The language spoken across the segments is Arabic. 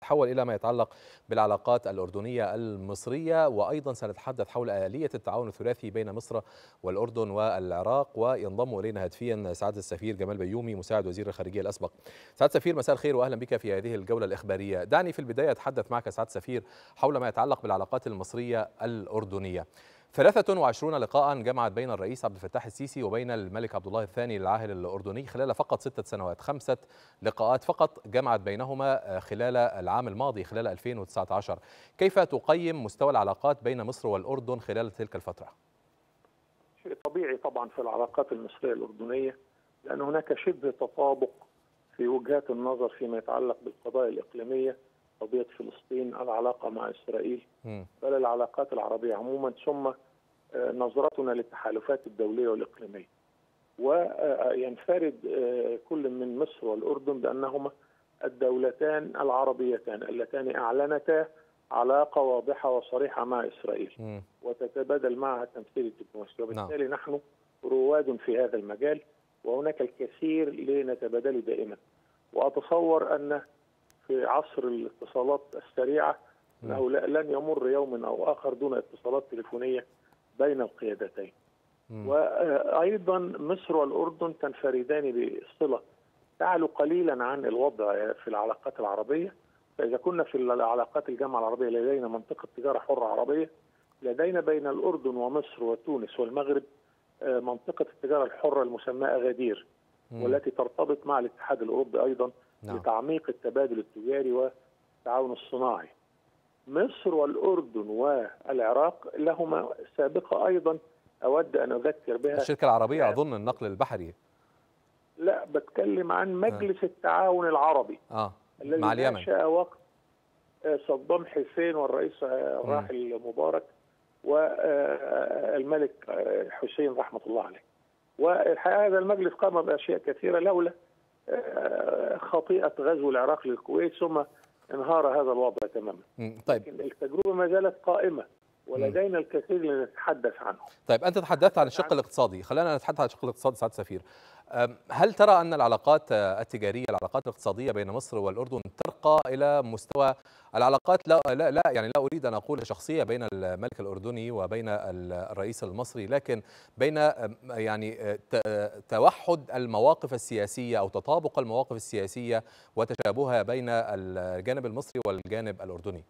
سنتحول إلى ما يتعلق بالعلاقات الأردنية المصرية، وأيضا سنتحدث حول آلية التعاون الثلاثي بين مصر والأردن والعراق. وينضم إلينا هاتفيا سعادة السفير جمال بيومي مساعد وزير الخارجية الأسبق. سعادة السفير، مساء الخير وأهلا بك في هذه الجولة الإخبارية. دعني في البداية أتحدث معك سعادة السفير حول ما يتعلق بالعلاقات المصرية الأردنية. 23 لقاء جمعت بين الرئيس عبد الفتاح السيسي وبين الملك عبد الله الثاني العاهل الأردني خلال فقط 6 سنوات. 5 لقاءات فقط جمعت بينهما خلال العام الماضي، خلال 2019. كيف تقيم مستوى العلاقات بين مصر والأردن خلال تلك الفترة؟ شيء طبيعي طبعا في العلاقات المصرية الأردنية، لأن هناك شبه تطابق في وجهات النظر فيما يتعلق بالقضايا الإقليمية، قضية فلسطين، العلاقة مع إسرائيل، بل العلاقات العربية عموما، ثم نظرتنا للتحالفات الدولية والإقليمية. وينفرد كل من مصر والأردن بأنهما الدولتان العربيتان اللتان أعلنتا علاقة واضحة وصريحة مع إسرائيل وتتبادل معها التمثيل الدبلوماسي، وبالتالي نحن رواد في هذا المجال، وهناك الكثير لنتبادل دائما. وأتصور أن في عصر الاتصالات السريعة أنه لن يمر يوم أو آخر دون اتصالات تليفونية بين القيادتين. وأيضا مصر والأردن تنفردان بصلة تعلو قليلا عن الوضع في العلاقات العربية. فإذا كنا في العلاقات الجامعة العربية لدينا منطقة تجارة حرة عربية، لدينا بين الأردن ومصر وتونس والمغرب منطقة التجارة الحرة المسماة أغادير، والتي ترتبط مع الاتحاد الأوروبي أيضا لتعميق التبادل التجاري والتعاون الصناعي. مصر والأردن والعراق لهما سابقة أيضا أود أن أذكر بها. الشركة العربية أظن النقل البحري. لا، بتكلم عن مجلس التعاون العربي مع الذي اليمن نشأ وقت صدام حسين والرئيس الراحل مبارك والملك حسين رحمة الله عليه. والحقيقة هذا المجلس قام بأشياء كثيرة لولا خطيئة غزو العراق للكويت، ثم انهار هذا الوضع تماما. طيب. لكن التجربة ما زالت قائمة ولدينا الكثير لنتحدث عنه. طيب، أنت تحدثت عن الشق الاقتصادي، خلينا نتحدث عن الشق الاقتصادي سعادة السفير. هل ترى أن العلاقات التجارية، العلاقات الاقتصادية بين مصر والأردن ترقى إلى مستوى العلاقات يعني لا أريد أن أقول شخصية بين الملك الأردني وبين الرئيس المصري، لكن بين يعني توحد المواقف السياسية أو تطابق المواقف السياسية وتشابهها بين الجانب المصري والجانب الأردني؟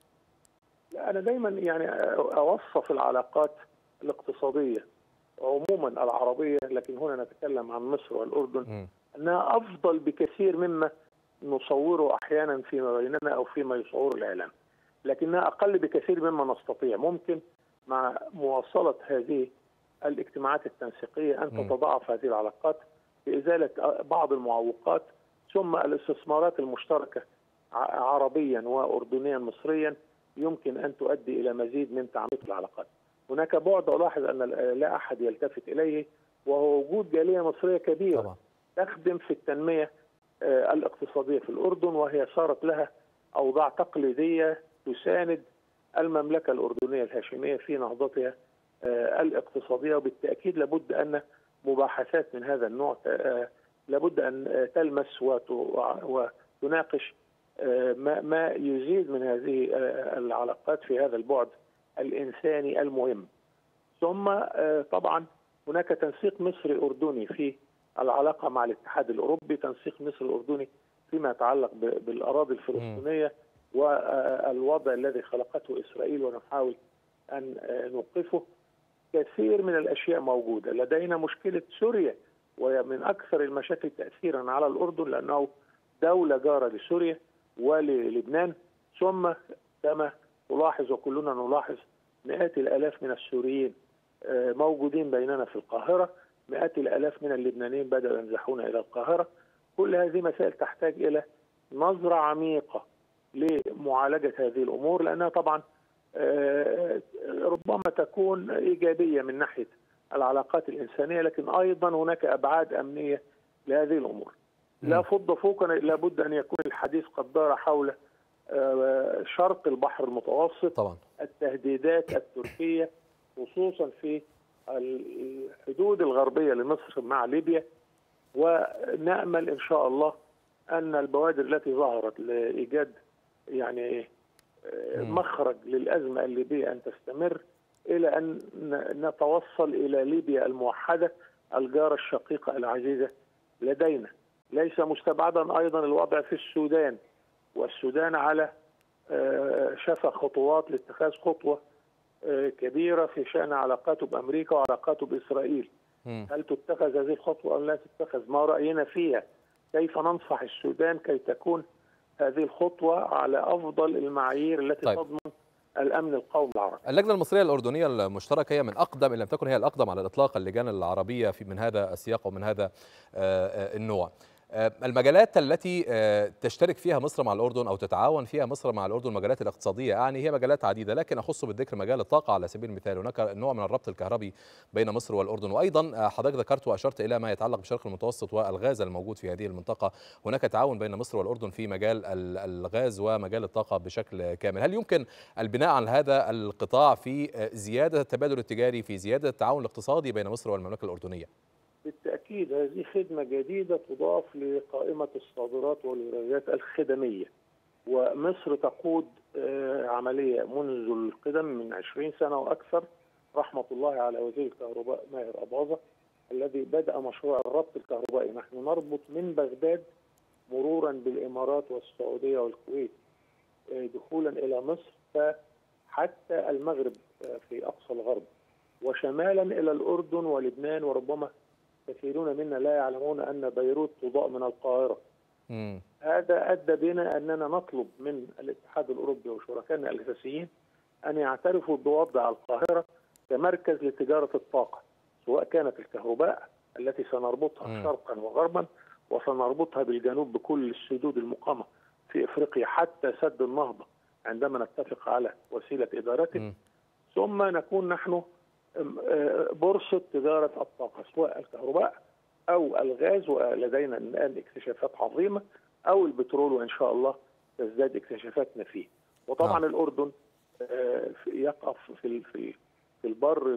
أنا دايما يعني أوصف العلاقات الاقتصادية عموما العربية، لكن هنا نتكلم عن مصر والأردن، أنها أفضل بكثير مما نصوره أحيانا فيما بيننا أو فيما يصوره الإعلام، لكنها أقل بكثير مما نستطيع. ممكن مع مواصلة هذه الاجتماعات التنسيقية أن تتضاعف هذه العلاقات بإزالة بعض المعوقات، ثم الاستثمارات المشتركة عربيا وأردنيا مصريا يمكن أن تؤدي إلى مزيد من تعميق العلاقات. هناك بعد ألاحظ أن لا أحد يلتفت إليه، وهو وجود جالية مصرية كبيرة طبعا تخدم في التنمية الاقتصادية في الأردن، وهي صارت لها أوضاع تقليدية تساند المملكة الأردنية الهاشمية في نهضتها الاقتصادية. وبالتأكيد لابد أن مباحثات من هذا النوع لابد أن تلمس وتناقش ما يزيد من هذه العلاقات في هذا البعد الإنساني المهم. ثم طبعا هناك تنسيق مصري أردني في العلاقة مع الاتحاد الأوروبي، تنسيق مصري أردني فيما يتعلق بالأراضي الفلسطينية والوضع الذي خلقته إسرائيل ونحاول أن نوقفه. كثير من الأشياء موجودة. لدينا مشكلة سوريا، وهي من أكثر المشاكل تأثيرا على الأردن لأنه دولة جارة لسوريا وللبنان. ثم كما نلاحظ وكلنا نلاحظ مئات الآلاف من السوريين موجودين بيننا في القاهرة، مئات الآلاف من اللبنانيين بدأوا ينزحون إلى القاهرة. كل هذه مسائل تحتاج إلى نظرة عميقة لمعالجة هذه الأمور، لأنها طبعا ربما تكون إيجابية من ناحية العلاقات الإنسانية، لكن أيضا هناك أبعاد أمنية لهذه الأمور. لا فض فوقنا، لابد أن يكون الحديث قد دار حول شرق البحر المتوسط طبعا. التهديدات التركية خصوصا في الحدود الغربية لمصر مع ليبيا، ونأمل إن شاء الله أن البوادر التي ظهرت لإيجاد يعني مخرج للأزمة الليبية أن تستمر إلى أن نتوصل إلى ليبيا الموحدة الجارة الشقيقة العزيزة لدينا. ليس مستبعدا أيضا الوضع في السودان، والسودان على شفا خطوات لاتخاذ خطوة كبيرة في شأن علاقاته بأمريكا وعلاقاته بإسرائيل. هل تتخذ هذه الخطوة أم لا تتخذ؟ ما رأينا فيها؟ كيف ننصح السودان كي تكون هذه الخطوة على أفضل المعايير التي تضمن الأمن القومي العربي؟ اللجنة المصرية الأردنية المشتركة هي من أقدم، إن لم تكن هي الأقدم على الإطلاق، اللجان العربية من هذا السياق ومن هذا النوع. المجالات التي تشترك فيها مصر مع الأردن أو تتعاون فيها مصر مع الأردن، المجالات الاقتصادية يعني، هي مجالات عديدة، لكن أخص بالذكر مجال الطاقة على سبيل المثال. هناك نوع من الربط الكهربي بين مصر والأردن، وأيضا حضرتك ذكرت وأشرت إلى ما يتعلق بالشرق المتوسط والغاز الموجود في هذه المنطقة. هناك تعاون بين مصر والأردن في مجال الغاز ومجال الطاقة بشكل كامل. هل يمكن البناء على هذا القطاع في زيادة التبادل التجاري، في زيادة التعاون الاقتصادي بين مصر والمملكة الأردنية؟ بالتأكيد هذه خدمة جديدة تضاف لقائمة الصادرات والواردات الخدمية، ومصر تقود عملية منذ القدم من 20 سنة وأكثر، رحمة الله على وزير الكهرباء ماهر أباظة الذي بدأ مشروع الربط الكهربائي. نحن نربط من بغداد مرورا بالإمارات والسعودية والكويت دخولا إلى مصر فحتى المغرب في أقصى الغرب، وشمالا إلى الأردن ولبنان، وربما كثيرون منا لا يعلمون أن بيروت تضاء من القاهرة. هذا أدى بنا أننا نطلب من الاتحاد الأوروبي وشركائنا الأساسيين أن يعترفوا بوضع القاهرة كمركز لتجارة الطاقة، سواء كانت الكهرباء التي سنربطها شرقا وغربا، وسنربطها بالجنوب بكل السدود المقامة في إفريقيا حتى سد النهضة عندما نتفق على وسيلة إدارته، ثم نكون نحن بورصة تجارة الطاقة سواء الكهرباء أو الغاز، ولدينا الآن اكتشافات عظيمة، أو البترول، وإن شاء الله تزداد اكتشافاتنا فيه. وطبعا الأردن يقف في البر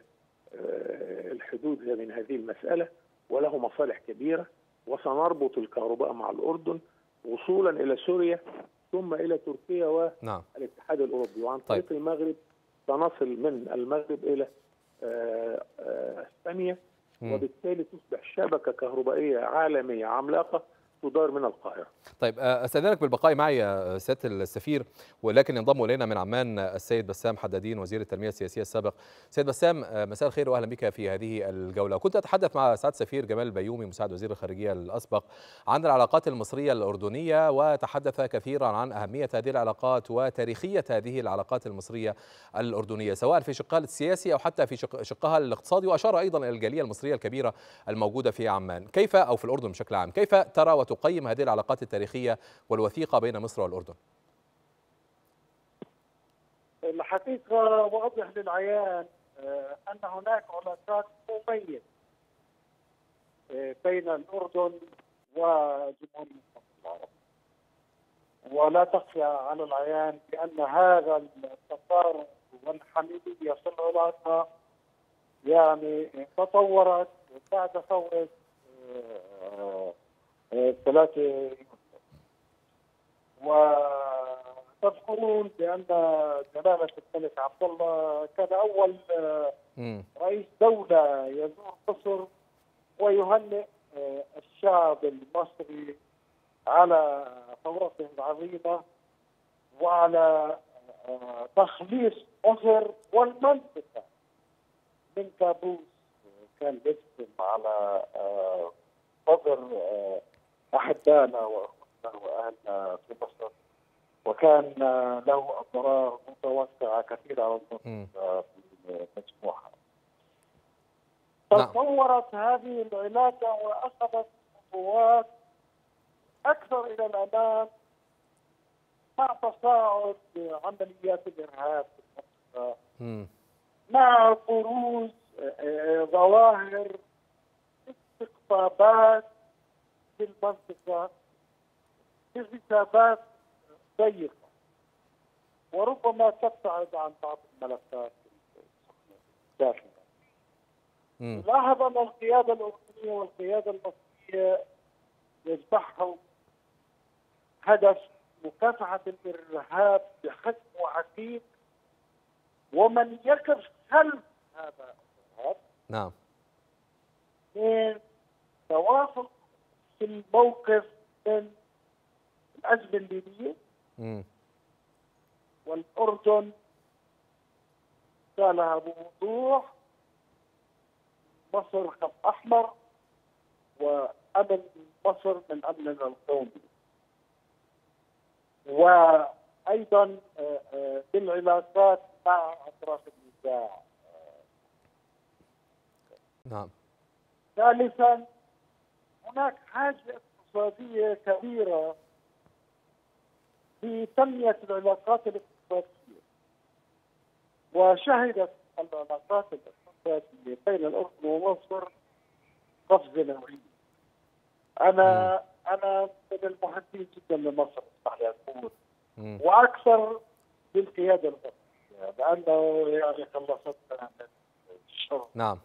الحدود من هذه المسألة، وله مصالح كبيرة، وسنربط الكهرباء مع الأردن وصولا إلى سوريا ثم إلى تركيا والاتحاد الأوروبي، وعن طريق المغرب سنصل من المغرب إلى اسبانيا، وبالتالي تصبح شبكة كهربائية عالمية عملاقة تدار من القاهرة. طيب استاذنك بالبقاء معي يا سياده السفير، ولكن ينضم الينا من عمان السيد بسام حدادين وزير التنميه السياسيه السابق. سيد بسام، مساء الخير واهلا بك في هذه الجوله. كنت اتحدث مع سعاده السفير جمال البيومي مساعد وزير الخارجيه الاسبق عن العلاقات المصريه الاردنيه، وتحدث كثيرا عن اهميه هذه العلاقات وتاريخيه هذه العلاقات المصريه الاردنيه، سواء في شقها السياسي او حتى في شقها الاقتصادي، واشار ايضا الى الجاليه المصريه الكبيره الموجوده في عمان. كيف او في الاردن بشكل عام، كيف ترى وتقيم هذه العلاقات التاريخية والوثيقة بين مصر والأردن؟ الحقيقة واضح للعيان أن هناك علاقات مميزة بين الأردن وجمهورية مصر العربية، ولا تخفى على العيان بأن هذا التقارب والحميمية في العلاقة يعني تطورت بعد ثورة 3 يونيو. وتذكرون بأن جلالة الملك عبد الله كان أول رئيس دولة يزور مصر ويهنئ الشعب المصري على ثورته العظيمة وعلى تخليص مصر والمنطقة من كابوس كان يسلم على صدر أحبائنا وأخوتنا وأهلنا في مصر، وكان له أضرار متوسعة كثيرة على المنطقة في المجموعة. تطورت هذه العلاقة وأخذت خطوات أكثر إلى الأمام مع تصاعد عمليات الإرهاب في المنطقة، مع بروز ظواهر استقطابات في المنطقة بحسابات ضيقة وربما تبتعد عن بعض الملفات الداخلية. لاحظ أن القيادة الأردنية والقيادة المصرية يجمعهم هدف مكافحة الإرهاب بحجم وعتيد، ومن يقف خلف هذا الإرهاب. نعم. من توافق في الموقف من الأزمة الليبية، والأردن قالها بوضوح: مصر خط أحمر، وأمن مصر من أمننا القومي. وأيضا بالعلاقات مع أطراف النزاع. نعم. ثالثا، هناك حاجة اقتصادية كبيرة في تنمية العلاقات الاقتصادية، وشهدت العلاقات الاقتصادية بين الأردن ومصر قفزة نوعية. أنا من المحبين جدا لمصر، اسمح لي أقول، وأكثر بالقيادة المصرية، لأنه يعني خلصتنا من الشر. نعم.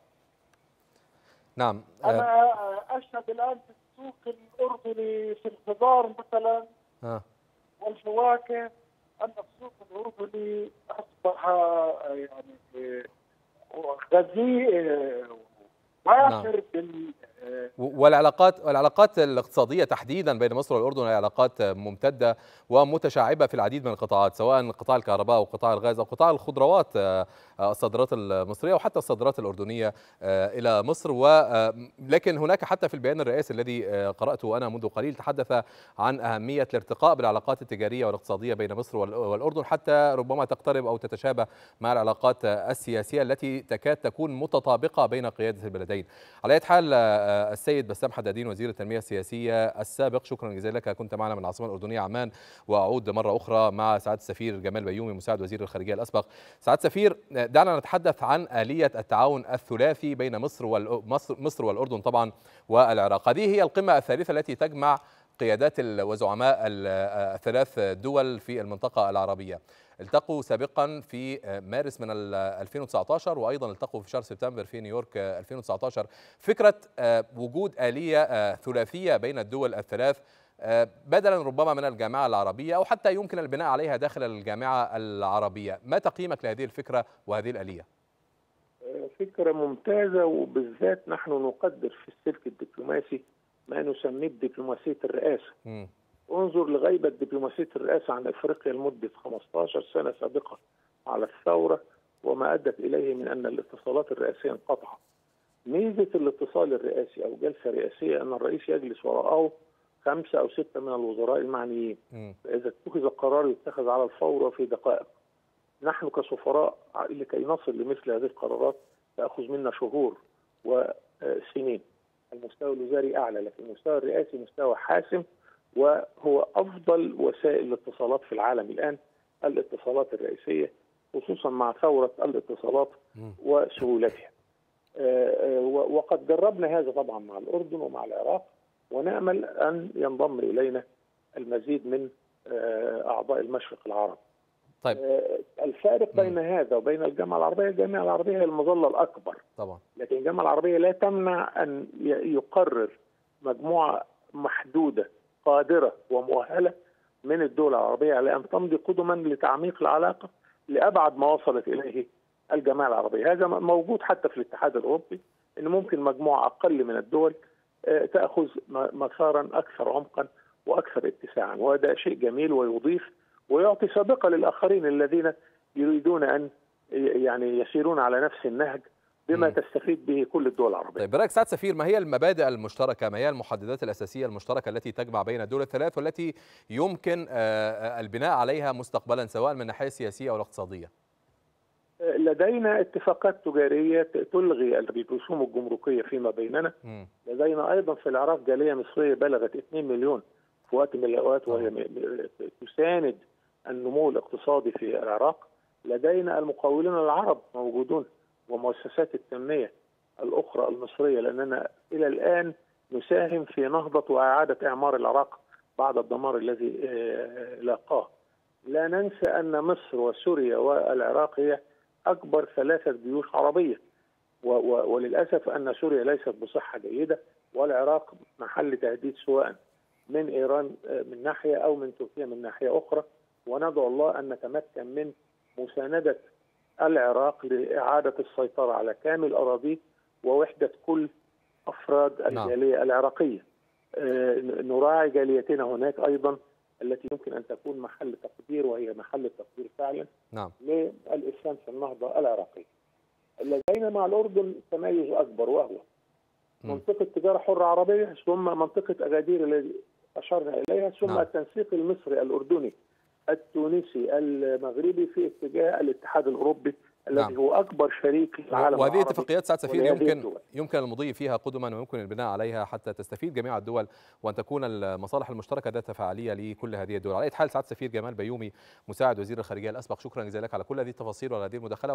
نعم. أنا أشهد الآن في السوق الأردني في الخضار مثلا والفواكه أن السوق الأردني أصبح يعني غزير وافر والعلاقات الاقتصادية تحديدا بين مصر والأردن هي علاقات ممتدة ومتشعبة في العديد من القطاعات، سواء قطاع الكهرباء أو قطاع الغاز أو قطاع الخضروات، الصادرات المصرية وحتى الصادرات الأردنية إلى مصر. ولكن هناك حتى في البيان الرئاسي الذي قرأته أنا منذ قليل تحدث عن أهمية الارتقاء بالعلاقات التجارية والاقتصادية بين مصر والأردن، حتى ربما تقترب أو تتشابه مع العلاقات السياسية التي تكاد تكون متطابقة بين قيادة البلدين. على أي حال السيد بسام حدادين وزير التنمية السياسية السابق، شكرا جزيلا لك، كنت معنا من العاصمة الأردنية عمان. وأعود مرة أخرى مع سعادة السفير جمال بيومي مساعد وزير الخارجية الأسبق. سعادة السفير، دعنا نتحدث عن آلية التعاون الثلاثي بين مصر والأردن طبعا والعراق. هذه هي القمة الثالثة التي تجمع قيادات وزعماء الثلاث دول في المنطقة العربية. التقوا سابقا في مارس من 2019 وأيضا التقوا في شهر سبتمبر في نيويورك 2019. فكرة وجود آلية ثلاثية بين الدول الثلاث بدلا ربما من الجامعة العربية أو حتى يمكن البناء عليها داخل الجامعة العربية، ما تقييمك لهذه الفكرة وهذه الآلية؟ فكرة ممتازة، وبالذات نحن نقدر في السلك الدبلوماسي ما نسميه بدبلوماسية الرئاسة. انظر لغيبة دبلوماسية الرئاسة عن أفريقيا لمدة 15 سنة سابقة على الثورة وما أدت إليه من أن الاتصالات الرئاسية انقطعت. ميزة الاتصال الرئاسي أو جلسة رئاسية أن الرئيس يجلس وراءه 5 أو 6 من الوزراء المعنيين، فإذا اتخذ قرار يتخذ على الفور وفي دقائق. نحن كسفراء لكي نصل لمثل هذه القرارات تأخذ منا شهور وسنين. المستوى الوزاري أعلى، لكن المستوى الرئاسي مستوى حاسم، وهو أفضل وسائل الاتصالات في العالم الآن الاتصالات الرئيسية، خصوصا مع ثورة الاتصالات وسهولتها. وقد جربنا هذا طبعا مع الأردن ومع العراق، ونأمل أن ينضم إلينا المزيد من أعضاء المشرق العربي. طيب. الفارق بين هذا وبين الجامعة العربية، الجامعة العربية هي المظلة الأكبر طبعا، لكن الجامعة العربية لا تمنع أن يقرر مجموعة محدودة قادرة ومؤهلة من الدول العربية على أن تمضي قدما لتعميق العلاقة لأبعد ما وصلت إليه الجامعة العربية. هذا موجود حتى في الاتحاد الأوروبي، أن ممكن مجموعة أقل من الدول تأخذ مسارا أكثر عمقا وأكثر اتساعا، وهذا شيء جميل ويضيف ويعطي سابقة للآخرين الذين يريدون أن يعني يسيرون على نفس النهج بما تستفيد به كل الدول العربية. طيب، برأيك سعادة السفير، ما هي المبادئ المشتركة، ما هي المحددات الأساسية المشتركة التي تجمع بين الدول الثلاث والتي يمكن البناء عليها مستقبلا سواء من الناحية السياسية أو الاقتصادية؟ لدينا اتفاقات تجارية تلغي الرسوم الجمركية فيما بيننا. لدينا أيضا في العراق جالية مصرية بلغت 2 مليون في وقت من الأوقات، وهي تساند النمو الاقتصادي في العراق. لدينا المقاولون العرب موجودون ومؤسسات التنمية الأخرى المصرية، لأننا إلى الآن نساهم في نهضة وإعادة إعمار العراق بعد الدمار الذي لاقاه. لا ننسى أن مصر وسوريا والعراق هي أكبر 3 جيوش عربية، وللأسف أن سوريا ليست بصحة جيدة والعراق محل تهديد، سواء من إيران من ناحية أو من تركيا من ناحية أخرى، وندعو الله أن نتمكن من مساندة العراق لإعادة السيطرة على كامل أراضيه ووحدة كل أفراد الجالية العراقية. نراعي جاليتنا هناك أيضا التي يمكن أن تكون محل تقدير، وهي محل التقدير فعلا للإسلام في النهضة العراقية. لدينا مع الأردن تميز أكبر، وهو منطقة تجارة حرة عربية، ثم منطقة أغادير التي أشرنا إليها، ثم التنسيق المصري الأردني التونسي المغربي في اتجاه الاتحاد الأوروبي الذي هو أكبر شريك في العالم العربي. وهذه اتفاقيات سعادة السفير يمكن المضي فيها قدما، ويمكن البناء عليها حتى تستفيد جميع الدول وأن تكون المصالح المشتركة ذات فعالية لكل هذه الدول. على أي حال سعادة السفير جمال بيومي مساعد وزير الخارجية الأسبق، شكرا جزيلا لك على كل هذه التفاصيل وعلى هذه المداخلة.